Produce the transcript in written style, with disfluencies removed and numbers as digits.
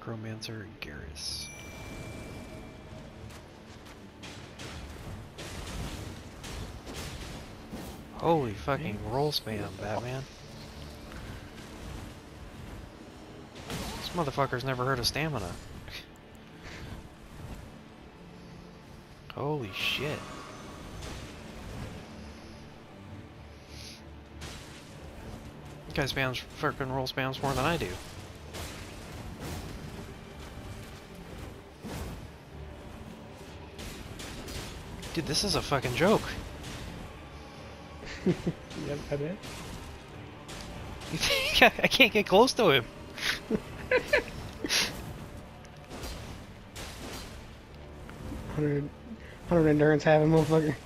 Necromancer Garrus. Holy fucking roll spam, Batman. This motherfucker's never heard of stamina. Holy shit. This guy spams fucking roll spams more than I do. Dude, this is a fucking joke. Yep, I bet. You think I can't get close to him? 100 endurance having motherfucker.